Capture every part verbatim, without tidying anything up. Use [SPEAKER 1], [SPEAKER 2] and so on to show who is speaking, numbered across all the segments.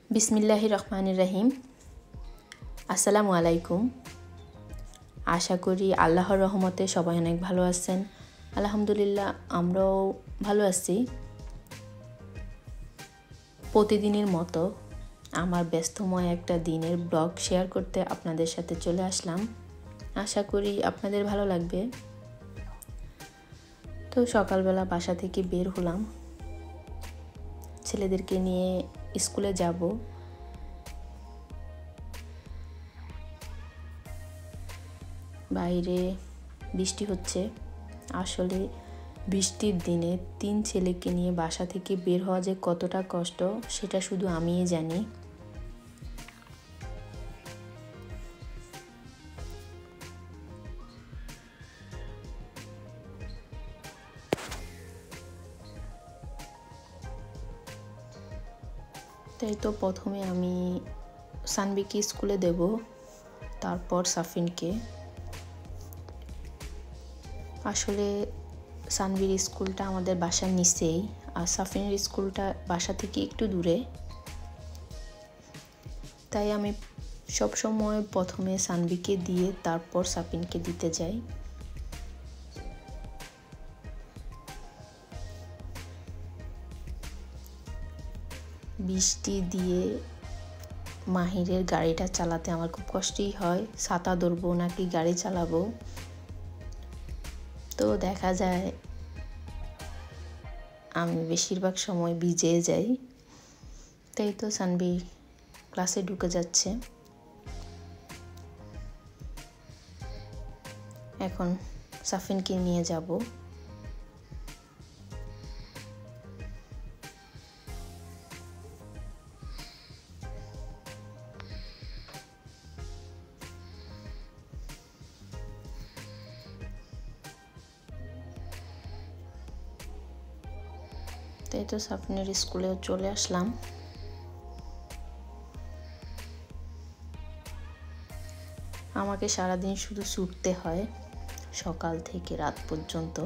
[SPEAKER 1] বিসমিল্লাহির রহমানির রহিম। আসসালামু আলাইকুম। আশা করি আল্লাহর রহমতে সবাই অনেক ভালো আছেন। আলহামদুলিল্লাহ আমরাও ভালো আছি। প্রতিদিনের মতো আমার ব্যস্তময় একটা দিনের ব্লগ শেয়ার করতে আপনাদের সাথে চলে আসলাম। আশা করি আপনাদের ভালো লাগবে। তো সকালবেলা বাসা থেকে বের হলাম, ছেলেদেরকে নিয়ে স্কুলে যাব। বাইরে বৃষ্টি হচ্ছে। আসলে বৃষ্টির দিনে তিন ছেলেকে নিয়ে বাসা থেকে বের হওয়া যে কতটা কষ্ট সেটা শুধু আমিই জানি। তাই তো প্রথমে আমি সানবিকে স্কুলে দেব, তারপর সাফিনকে। আসলে সানবির স্কুলটা আমাদের বাসার নিচেই, আর সাফিনের স্কুলটা বাসা থেকে একটু দূরে। তাই আমি সবসময় প্রথমে সানবিকে দিয়ে তারপর সাফিনকে দিতে যাই। বৃষ্টি দিয়ে মাহিরের গাড়িটা চালাতে আমার খুব কষ্টই হয়। ছাতা ধরবো নাকি গাড়ি চালাবো, তো দেখা যায় আমি বেশিরভাগ সময় ভিজে যাই। তাই তো সানবি ক্লাসে ঢুকে যাচ্ছে। এখন সাফিনকে নিয়ে যাব। তাই তো সাফিনের স্কুলেও চলে আসলাম। আমাকে সারাদিন শুধু ছুটতে হয়, সকাল থেকে রাত পর্যন্ত।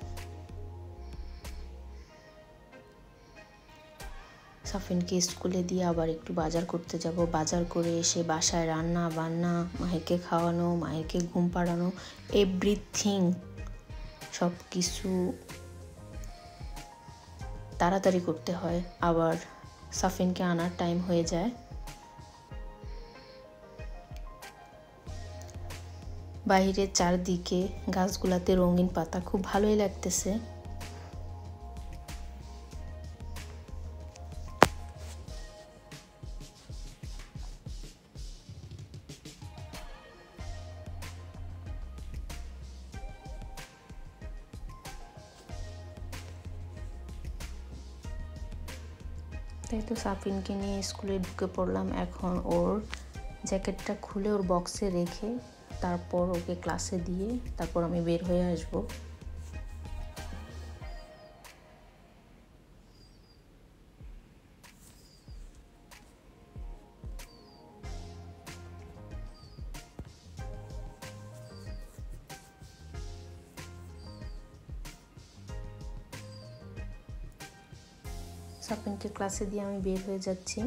[SPEAKER 1] সাফিনকে স্কুলে দিয়ে আবার একটু বাজার করতে যাব। বাজার করে এসে বাসায় রান্না বান্না, মাহিরকে খাওয়ানো, মাহিরকে ঘুম পাড়ানো, এভরিথিং সব কিছু তাড়াতাড়ি করতে হয়। আবার সাফিনকে আনার টাইম হয়ে যায়। বাইরের চারদিকে গাছগুলাতে রঙিন পাতা, খুব ভালোই লাগতেছে। তাই তো সাফিনকে নিয়ে স্কুলে ঢুকে পড়লাম। এখন ওর জ্যাকেটটা খুলে ওর বক্সে রেখে তারপর ওকে ক্লাসে দিয়ে তারপর আমি বের হয়ে আসব। সাফিনকে ক্লাসে দিয়ে আমি বের হয়ে যাচ্ছি।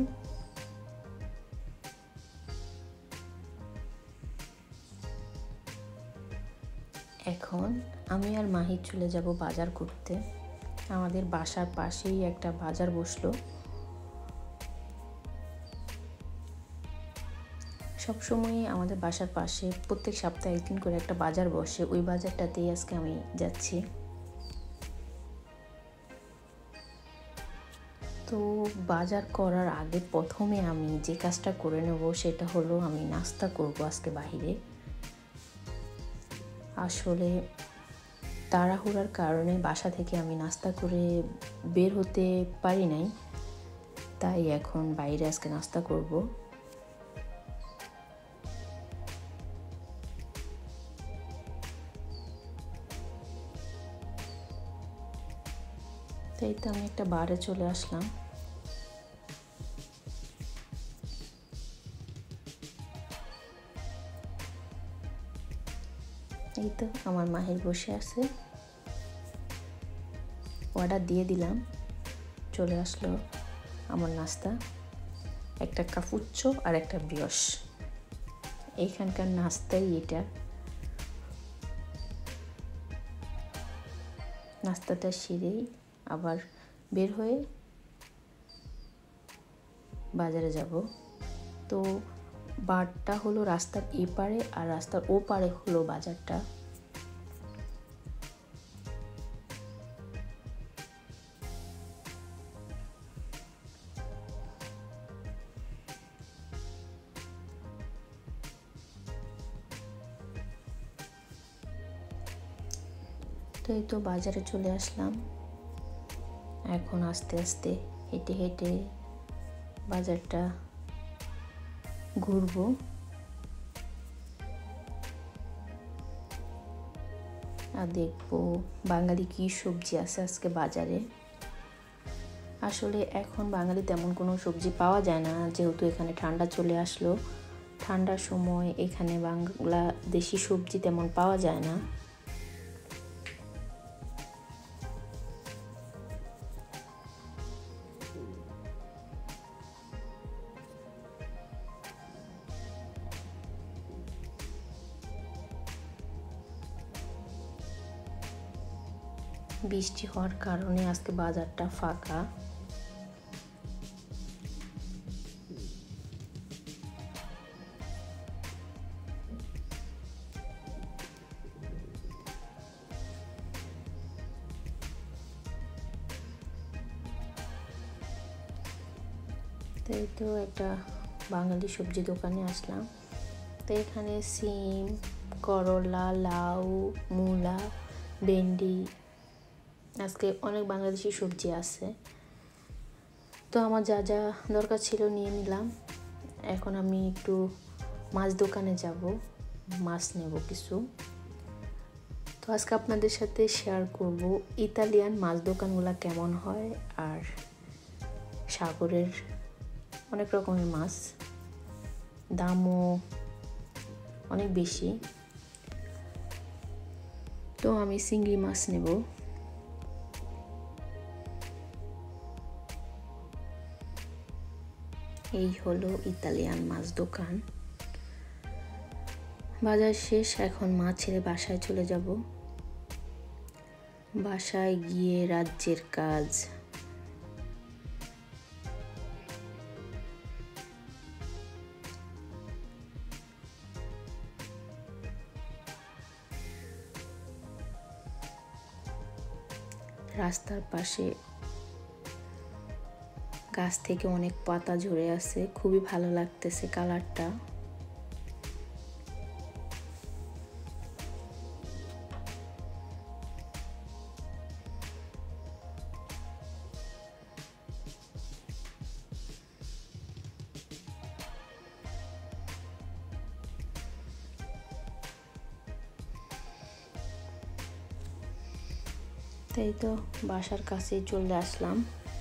[SPEAKER 1] এখন আমি আর মাহির চলে যাব বাজার করতে। আমাদের বাসার পাশেই একটা বাজার বসলো। সবসময়ই আমাদের বাসার পাশে প্রত্যেক সপ্তাহে একদিন করে একটা বাজার বসে, ওই বাজারটাতেই আজকে আমি যাচ্ছি। তো বাজার করার আগে প্রথমে আমি যে কাজটা করে নেব সেটা হলো আমি নাস্তা করব আজকে বাহিরে। আসলে তাড়াহুড়ার কারণে বাসা থেকে আমি নাস্তা করে বের হতে পারি নাই, তাই এখন বাইরে আজকে নাস্তা করব। তাই তো আমি একটা বারে চলে আসলাম। এই তো আমার মাহির বসে আছে, অর্ডার দিয়ে দিলাম, চলে আসলো আমার নাস্তা। একটা কাপুচ্চো আর একটা ব্রিয়স। এইখানকার নাস্তাই এটা। নাস্তাটা সেরেই আবার বের হয়ে বাজারে যাব। তো বারটা হলো রাস্তার এপারে আর রাস্তার ওপারে হলো বাজারটা। তো এই তো বাজারে চলে আসলাম। এখন আস্তে আস্তে হেঁটে হেঁটে বাজারটা ঘুরবো। আর দেখবো বাঙালি কি সবজি আছে আজকে বাজারে। আসলে এখন বাঙালি তেমন কোনো সবজি পাওয়া যায় না, যেহেতু এখানে ঠান্ডা চলে আসলো। ঠান্ডার সময় এখানে বাংলা দেশি সবজি তেমন পাওয়া যায় না। বৃষ্টি হওয়ার কারণে আজকে বাজারটা ফাঁকা। তাই তো একটা বাঙালি সবজি দোকানে আসলাম। তো এখানে সিম, করলা, লাউ, মূলা, ভেন্ডি, আজকে অনেক বাংলাদেশি সবজি আছে। তো আমার যা যা দরকার ছিল নিয়ে নিলাম। এখন আমি একটু মাছ দোকানে যাব, মাছ নেব কিছু। তো আজকে আপনাদের সাথে শেয়ার করব ইতালিয়ান মাছ দোকানগুলো কেমন হয়, আর সাগরের অনেক রকমের মাছ, দামও অনেক বেশি। তো আমি চিংড়ি মাছ নেব। এই হলো ইতালিয়ান মাছ দোকান। বাজার শেষ, এখন মাছ ছেড়ে বাসায় চলে যাব। বাসায় গিয়ে রাজ্যের কাজ। রাস্তার পাশে গাছ থেকে অনেক পাতা ঝরে আছে, খুবই ভালো লাগতেছে কালারটা। তাই তো বাসার কাছে চলে আসলাম।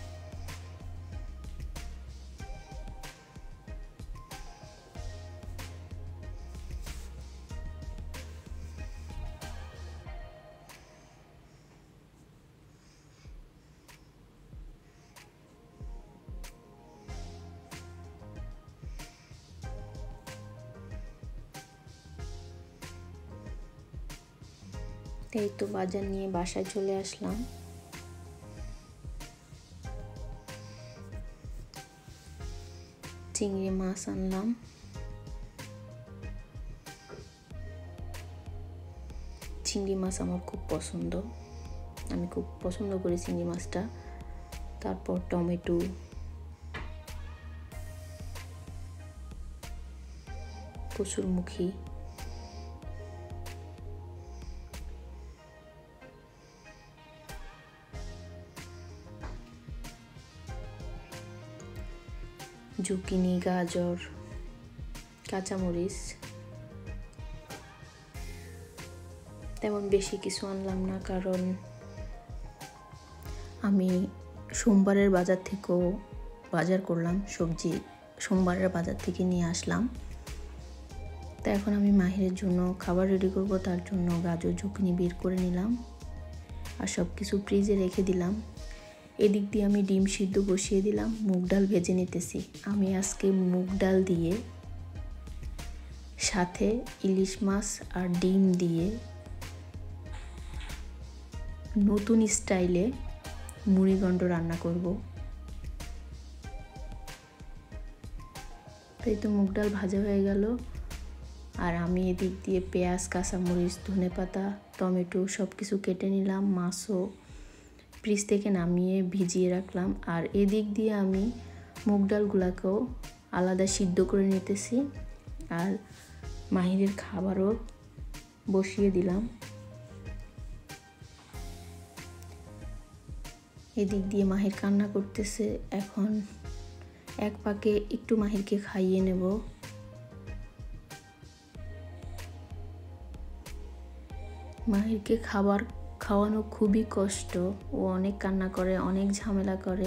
[SPEAKER 1] এই তো বাজার নিয়ে বাসায় চলে আসলাম। চিংড়ি মাছ আনলাম। চিংড়ি মাছ আমার খুব পছন্দ, আমি খুব পছন্দ করি চিংড়ি মাছটা। তারপর টমেটো, কচুরমুখী, জুকিনি, গাজর, কাঁচামরিচ। তেমন বেশি কিছু আনলাম না, কারণ আমি সোমবারের বাজার থেকেও বাজার করলাম, সবজি সোমবারের বাজার থেকে নিয়ে আসলাম। তো এখন আমি মাহিরের জন্য খাবার রেডি করব, তার জন্য গাজর, জুকিনি বের করে নিলাম আর সব কিছু ফ্রিজে রেখে দিলাম। এদিক দিয়ে আমি ডিম সিদ্ধ বসিয়ে দিলাম, মুগ ডাল ভেজে নিতেছি। আমি আজকে মুগ ডাল দিয়ে সাথে ইলিশ মাছ আর ডিম দিয়ে নতুন স্টাইলে মুড়িঘণ্ট রান্না করব। তাই তো মুগ ডাল ভাজা হয়ে গেল, আর আমি এদিক দিয়ে পেঁয়াজ, কাঁচামরিচ, ধনেপাতা, টমেটো সব কিছু কেটে নিলাম। মাছও ফ্রিজ থেকে নামিয়ে ভিজিয়ে রাখলাম। আর এদিক দিয়ে আমি মুগ ডালগুলোকেও আলাদা সিদ্ধ করে নিতেছি, আর মাহিরের খাবারও বসিয়ে দিলাম। এদিক দিয়ে মাহির কান্না করতেছে, এখন এক পাকে একটু মাহিরকে খাইয়ে নেব। মাহিরকে খাবার খাওয়ানো খুবই কষ্ট, ও অনেক কান্না করে, অনেক ঝামেলা করে।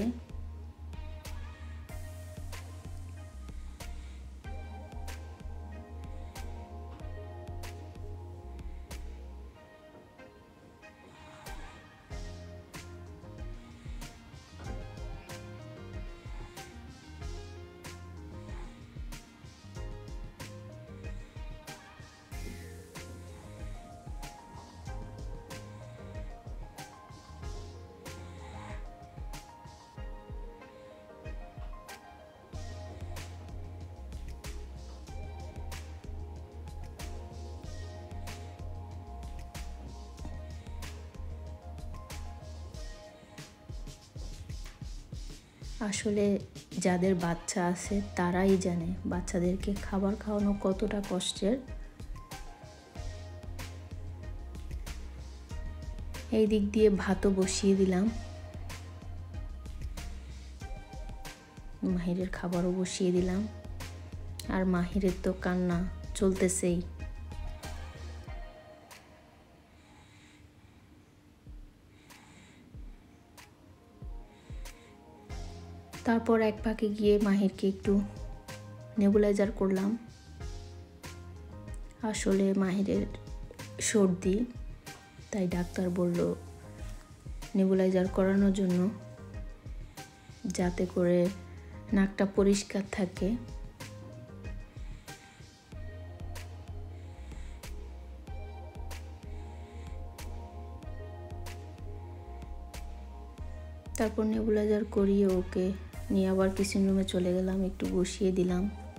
[SPEAKER 1] আসলে যাদের বাচ্চা আছে তারাই জানে বাচ্চাদেরকে খাবার খাওয়ানো কতটা কষ্টের। এই দিক দিয়ে ভাতও বসিয়ে দিলাম, মাহিরের খাবারও বসিয়ে দিলাম। আর মাহিরের তো কান্না চলতেছেই। তারপর এক পাকে গিয়ে মাহিরকে একটু নেবুলাইজার করলাম। আসলে মাহিরের সর্দি, তাই ডাক্তার বলল নেবুলাইজার করানোর জন্য, যাতে করে নাকটা পরিষ্কার থাকে। তারপর নেবুলাইজার করিয়ে ওকে নিয়ে আবার কিচেন রুমে চলে গেলাম, একটু বসিয়ে দিলাম।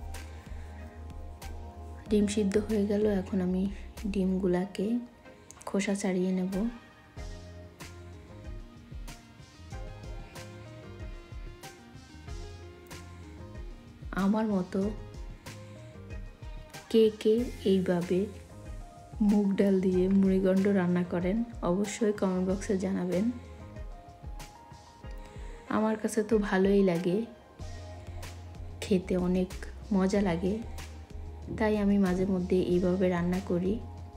[SPEAKER 1] ডিম সিদ্ধ হয়ে গেল, এখন আমি ডিমগুলাকে খোসা ছাড়িয়ে নেব। আমার মতো কে কে এইভাবে মুগ ডাল দিয়ে মুড়িঘণ্ট রান্না করেন অবশ্যই কমেন্ট বক্সে জানাবেন। আমার কাছে তো ভালোই লাগে, খেতে অনেক মজা লাগে, তাই আমি মাঝে মধ্যে এইভাবে রান্না করি।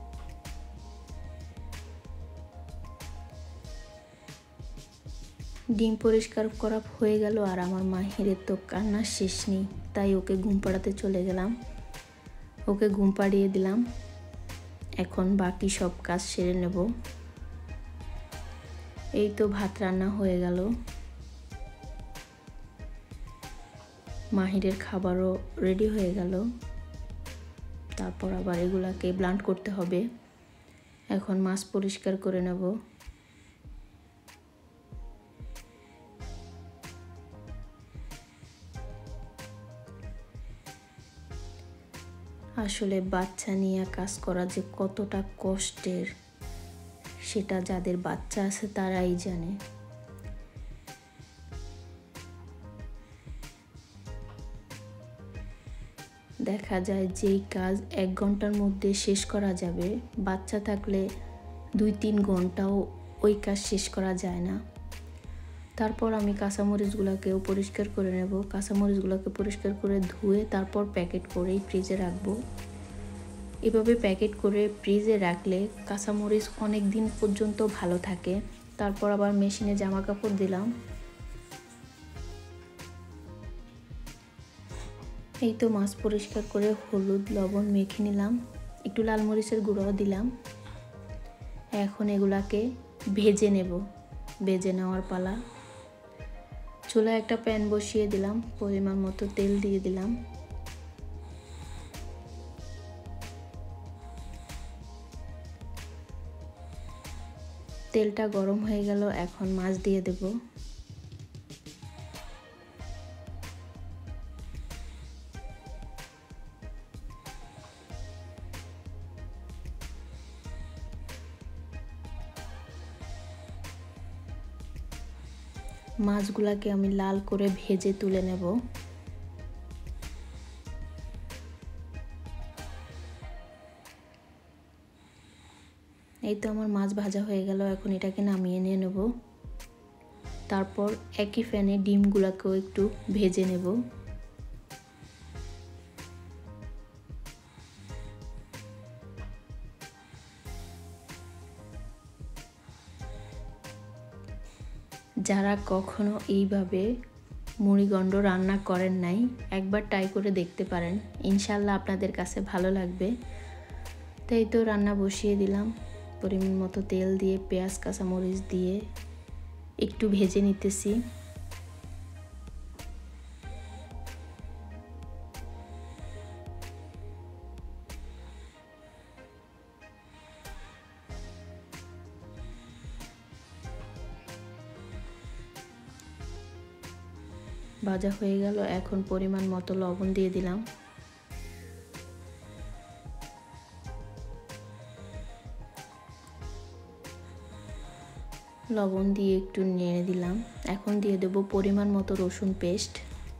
[SPEAKER 1] ডিম পরিষ্কার করা হয়ে গেল, আর আমার মাহিরের তো কান্নার শেষ নেই, তাই ওকে ঘুম পাড়াতে চলে গেলাম। ওকে ঘুম পাড়িয়ে দিলাম, এখন বাকি সব কাজ সেরে নেব। এই তো ভাত রান্না হয়ে গেল, মাহিরের খাবারও রেডি হয়ে গেল। তারপর আবার এগুলাকে ব্লান্ড করতে হবে। এখন মাছ পরিষ্কার করে নেব। আসলে বাচ্চা নিয়ে কাজ করা যে কতটা কষ্টের, সেটা যাদের বাচ্চা আছে তারাই জানে। দেখা যায় যেই কাজ এক ঘন্টার মধ্যে শেষ করা যাবে, বাচ্চা থাকলে দুই তিন ঘন্টাও ওই কাজ শেষ করা যায় না। তারপর আমি কাঁচামরিচগুলোকেও পরিষ্কার করে নেব। কাঁচামরিচগুলোকে পরিষ্কার করে ধুয়ে তারপর প্যাকেট করেই ফ্রিজে রাখবো। এভাবে প্যাকেট করে ফ্রিজে রাখলে কাঁচামরিচ অনেক দিন পর্যন্ত ভালো থাকে। তারপর আবার মেশিনে জামা কাপড় দিলাম। এই তো মাছ পরিষ্কার করে হলুদ লবণ মেখে নিলাম, একটু লাল মরিচের গুঁড়োও দিলাম। এখন এগুলাকে ভেজে নেব, ভেজে নেওয়ার পালা। চুলায় একটা প্যান বসিয়ে দিলাম, পরিমাণ মতো তেল দিয়ে দিলাম। তেলটা গরম হয়ে গেল, এখন মাছ দিয়ে দেব। মাছগুলাকে আমি লাল করে ভেজে তুলে নেব। এই তো আমার মাছ ভাজা হয়ে গেল, এখন এটাকে নামিয়ে নিয়ে নেব। তারপর একই প্যানে ডিমগুলোকেও একটু ভেজে নেব। যারা কখনো এইভাবে মুড়িঘণ্ট রান্না করেন নাই, একবার ট্রাই করে দেখতে পারেন, ইনশাল্লাহ আপনাদের কাছে ভালো লাগবে। তাই তো রান্না বসিয়ে দিলাম, পরিমাণ মতো তেল দিয়ে পেঁয়াজ কাঁচামরিচ দিয়ে একটু ভেজে নিতেছি। ভাজা হয়ে গেল, এখন পরিমাণ মতো লবণ দিয়ে দিলাম। লবণ দিয়ে একটু নেড়ে দিলাম। এখন দিয়ে দেব পরিমাণ মতো রসুন পেস্ট।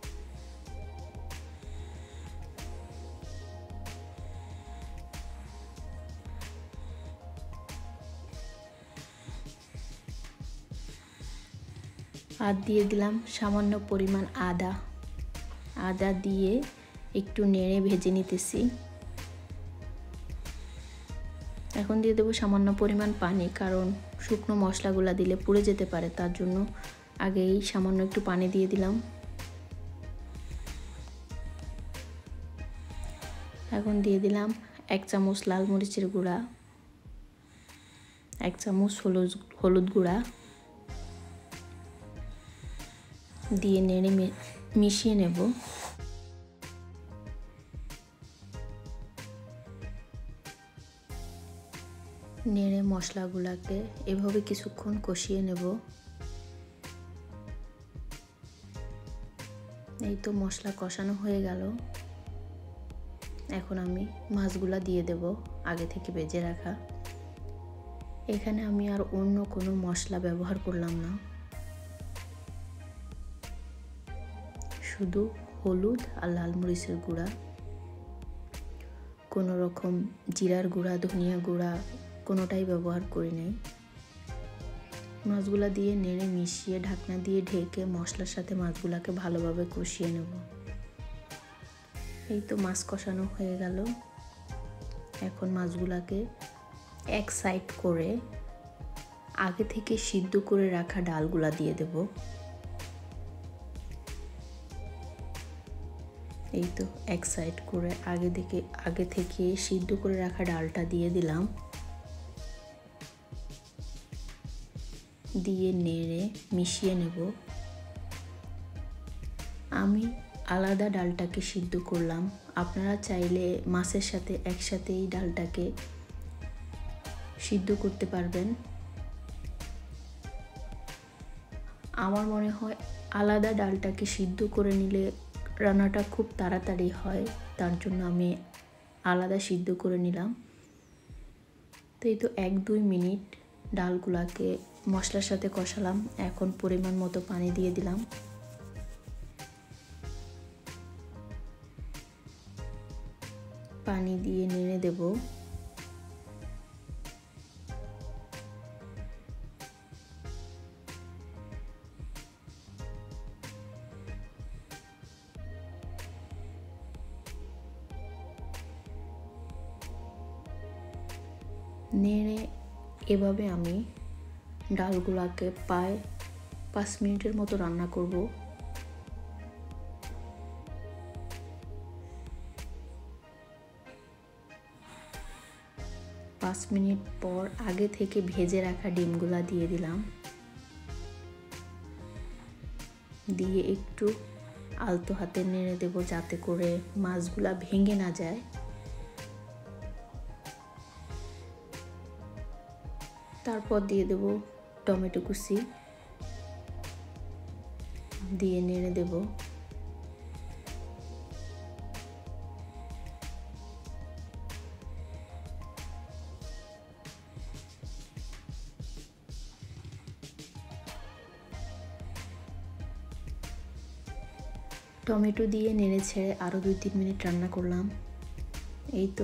[SPEAKER 1] আর দিয়ে দিলাম সামান্য পরিমাণ আদা। আদা দিয়ে একটু নেড়ে ভেজে নিতেছি। এখন দিয়ে দেবো সামান্য পরিমাণ পানি, কারণ শুকনো মশলাগুলো দিলে পুড়ে যেতে পারে, তার জন্য আগেই সামান্য একটু পানি দিয়ে দিলাম। এখন দিয়ে দিলাম এক চামচ লাল মরিচের গুঁড়া, এক চামচ হলুদ হলুদ গুঁড়া দিয়ে নেড়ে মিশিয়ে নেব। নেড়ে মশলাগুলোকে এভাবে কিছুক্ষণ কষিয়ে নেব। এই তো মশলা কষানো হয়ে গেল, এখন আমি মাছগুলা দিয়ে দেব আগে থেকে ভেজে রাখা। এখানে আমি আর অন্য কোনো মশলা ব্যবহার করলাম না, শুধু হলুদ আর লাল মরিচের গুঁড়া, কোনো রকম জিরার গুঁড়া ধনিয়া গুঁড়া কোনোটাই ব্যবহার করি নাই। মাছগুলা দিয়ে নেড়ে মিশিয়ে ঢাকনা দিয়ে ঢেকে মশলার সাথে মাছগুলাকে ভালোভাবে কষিয়ে নেব। এই তো মাছ কষানো হয়ে গেল, এখন মাছগুলাকে এক সাইড করে আগে থেকে সিদ্ধ করে রাখা ডালগুলা দিয়ে দেব। এই তো এক সাইড করে আগে থেকে আগে থেকে সিদ্ধ করে রাখা ডালটা দিয়ে দিলাম। দিয়ে নেড়ে মিশিয়ে নেব। আমি আলাদা ডালটাকে সিদ্ধ করলাম, আপনারা চাইলে মাছের সাথে একসাথে এই ডালটাকে সিদ্ধ করতে পারবেন। আমার মনে হয় আলাদা ডালটাকে সিদ্ধ করে নিলে রান্নাটা খুব তাড়াতাড়ি হয়, তার জন্য আমি আলাদা সিদ্ধ করে নিলাম। তো এই তো এক দুই মিনিট ডালগুলাকে মশলার সাথে কষালাম, এখন পরিমাণ মতো পানি দিয়ে দিলাম। পানি দিয়ে নেড়ে দেব। নেড়ে এভাবে আমি ডালগুলাকে প্রায় পাঁচ মিনিটের মতো রান্না করব। পাঁচ মিনিট পর আগে থেকে ভেজে রাখা ডিমগুলা দিয়ে দিলাম। দিয়ে একটু আলতো হাতে নেড়ে দেব যাতে করে মাছগুলা ভেঙে না যায়। তারপর দিয়ে দেব টমেটো কুচি, দিয়ে নেড়ে দেব। টমেটো দিয়ে নেড়ে ছেড়ে আরও দুই তিন মিনিট রান্না করলাম। এই তো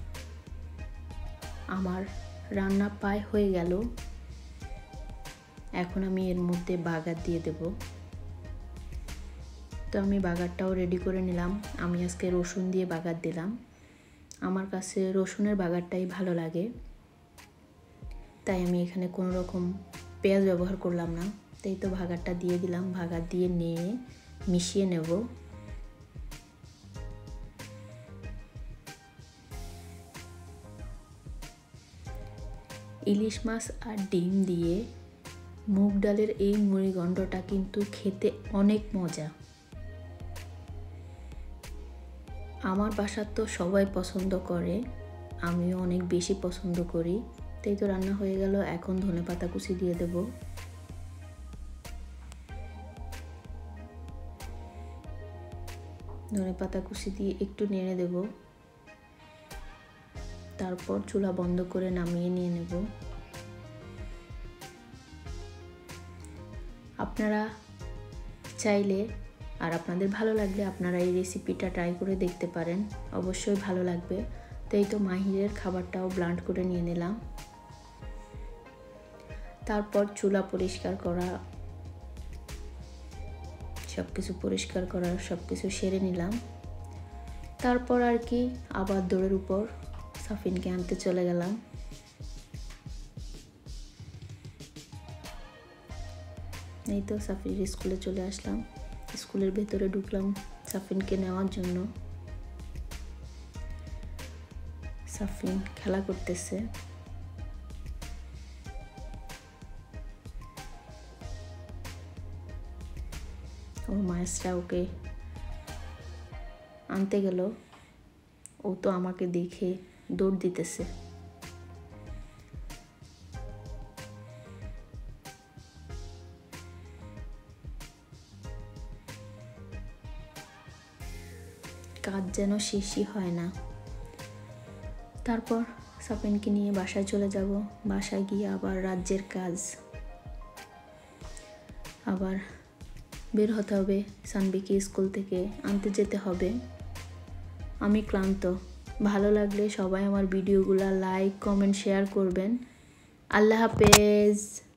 [SPEAKER 1] আমার রান্না প্রায় হয়ে গেল। এখন আমি এর মধ্যে বাগার দিয়ে দেব। তো আমি বাগারটাও রেডি করে নিলাম। আমি আজকে রসুন দিয়ে বাগার দিলাম। আমার কাছে রসুনের বাগারটাই ভালো লাগে, তাই আমি এখানে কোনো রকম পেঁয়াজ ব্যবহার করলাম না। তাই তো বাগারটা দিয়ে দিলাম। বাগার দিয়ে নিয়ে মিশিয়ে নেব। ইলিশ মাছ আর ডিম দিয়ে মুগ ডালের এই মুড়িঘণ্টটা কিন্তু খেতে অনেক মজা। আমার বাসার তো সবাই পছন্দ করে, আমিও অনেক বেশি পছন্দ করি। তাই তো রান্না হয়ে গেল। এখন ধনেপাতা কুচি দিয়ে দেব। ধনেপাতা কুচি দিয়ে একটু নেড়ে দেব। তারপর চুলা বন্ধ করে নামিয়ে নিয়ে নেব। আপনারা চাইলে আর আপনাদের ভালো লাগলে আপনারা এই রেসিপিটা ট্রাই করে দেখতে পারেন, অবশ্যই ভালো লাগবে। তাই তো মাহিরের খাবারটাও ব্লান্ড করে নিয়ে নিলাম। তারপর চুলা পরিষ্কার করা, সব কিছু পরিষ্কার করা, সব কিছু সেরে নিলাম। তারপর আর কি আবার দৌড়ের উপর সাফিনকে আনতে চলে গেলাম। এই তো সাফির স্কুলে চলে আসলাম। স্কুলের ভেতরে ঢুকলাম সাফিনকে নেওয়ার জন্য। সাফিন খেলা করতেছে। ওর মায়েরা ওকে আনতে গেল, ও তো আমাকে দেখে দৌড় দিতেছে। কাজ যেন শেষই হয় না। তারপর সাফিনকে নিয়ে বাসায় চলে যাব। বাসায় গিয়ে আবার রাজ্যের কাজ, আবার বের হতে হবে। সানবিকে স্কুল থেকে আনতে যেতে হবে। আমি ক্লান্ত। ভালো লাগলে সবাই আমার ভিডিওগুলো লাইক, কমেন্ট, শেয়ার করবেন। আল্লাহ হাফেজ।